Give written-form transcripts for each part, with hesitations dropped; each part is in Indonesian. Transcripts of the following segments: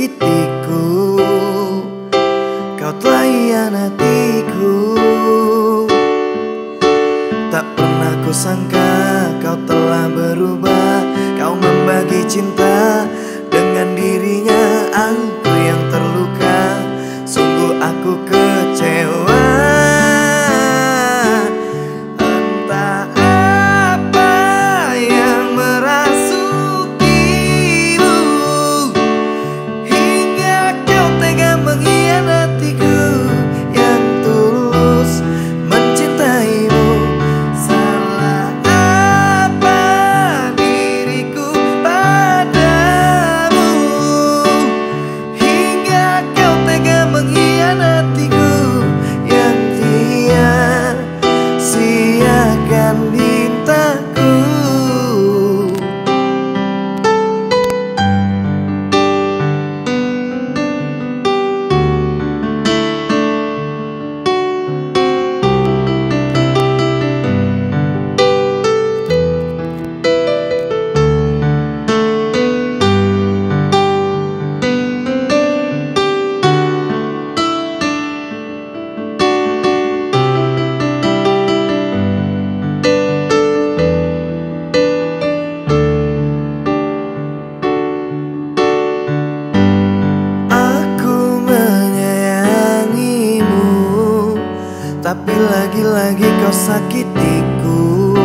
sakitiku, kau telah hianatiku. Tak pernah ku sangka kau telah berubah. Kau membagi cinta dengan dirinya. Aku yang terluka, sungguh aku kecewa. Entah apa yang merasukimu hingga kau tega mengkhianatiku yang tulus mencintaimu. Salah apa diriku padamu hingga kau tega mengkhianatiku yang sia-siakan cintaku. Tapi lagi-lagi kau sakitiku,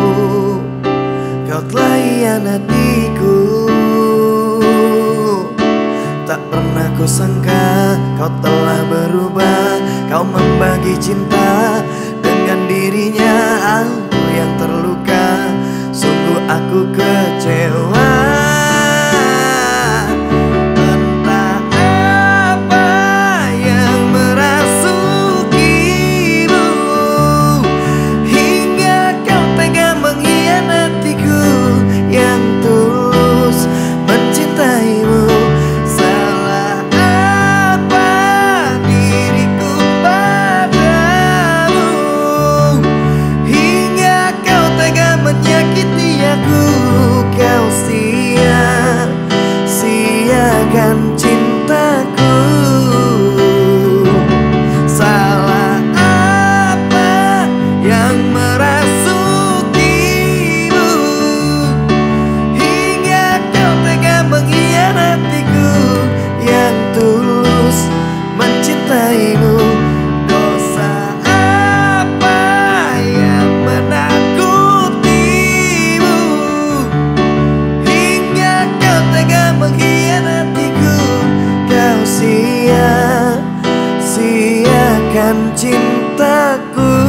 kau telah hianatiku. Tak pernah ku sangka kau telah berubah. Kau membagi cinta dengan dirinya. Aku yang terluka, sungguh aku kecewa. Kau sia-siakan cintaku. Salah apa yang merasukimu hingga kau tega mengkhianatiku yang tulus mencintaimu. Dosa apa yang mengkhianatiku? Kau sia-siakan cintaku.